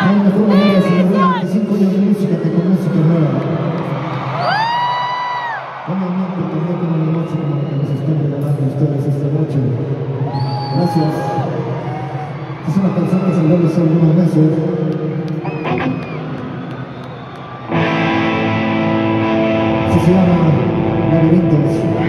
No hay mejor manera de celebrar 25 años de música que con música nueva. Obviamente, también con una noche como la que nos están regalando ustedes esta noche. Gracias. Es una canción que salió hace algunos meses. Se llama Laberintos.